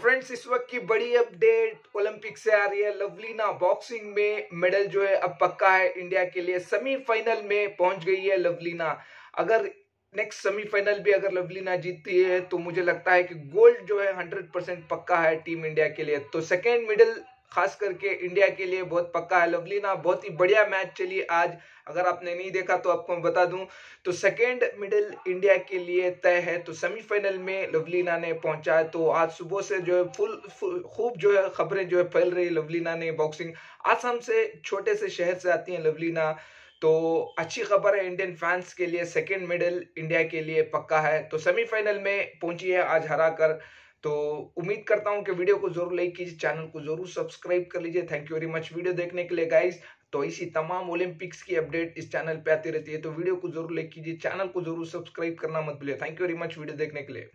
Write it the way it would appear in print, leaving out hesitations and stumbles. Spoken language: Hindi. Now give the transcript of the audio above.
फ्रेंड्स, इस वक्त की बड़ी अपडेट ओलंपिक से आ रही है। लवलीना बॉक्सिंग में मेडल जो है अब पक्का है इंडिया के लिए। सेमीफाइनल में पहुंच गई है लवलीना। अगर नेक्स्ट सेमीफाइनल भी अगर लवलीना जीतती है तो मुझे लगता है कि गोल्ड जो है 100% पक्का है टीम इंडिया के लिए। तो सेकेंड मेडल खास करके इंडिया के लिए बहुत पक्का है। लवलीना बहुत ही बढ़िया मैच चली आज। अगर आपने नहीं देखा तो आपको मैं बता दूं तो सेकेंड मेडल इंडिया के लिए तय है। तो सेमीफाइनल में लवलीना ने पहुंचा है। तो आज सुबह से जो है फुल खूब जो है खबरें जो है फैल रही है। लवलीना ने बॉक्सिंग आसाम से छोटे से शहर से आती है लवलीना। तो अच्छी खबर है इंडियन फैंस के लिए। सेकेंड मेडल इंडिया के लिए पक्का है। तो सेमीफाइनल में पहुंची है आज हरा कर। तो उम्मीद करता हूं कि वीडियो को जरूर लाइक कीजिए, चैनल को जरूर सब्सक्राइब कर लीजिए। Thank you very much video देखने के लिए गाइस। तो इसी तमाम ओलंपिक्स की अपडेट इस चैनल पे आती रहती है। तो वीडियो को जरूर लाइक कीजिए, चैनल को जरूर सब्सक्राइब करना मत भूलिए। Thank you very much video देखने के लिए।